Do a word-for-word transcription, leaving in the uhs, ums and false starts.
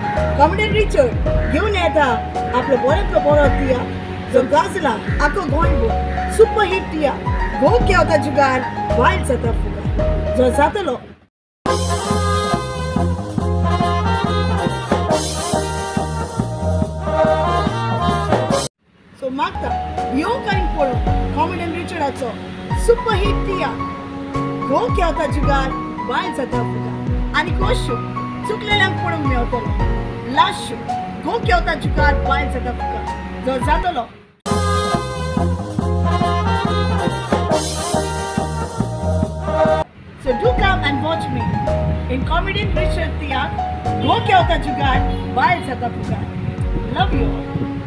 Com.Richard Richard घेऊन येता आपलं बरेंतलो बरो तिया जो गाजला आको गोंयभर सुपर हिट तिया गो केवता जुगार वायल्ड जाता फुगार जो जातलो सो मागता यो करीन पळो Com.Richardaचो सुपर हिट तिया गो केवता जुगार वायल्ड जाता फुगार आनी कोशो चुकलेल्यांक पळोवंक मेवतलो लास्ट गो केवता जुगार वायल्ड जाता फुगार जो जातलो So do come and watch me in Com.Richard Tiatr, go केवता जुगार वायल्ड जाता फुगार. Love you all.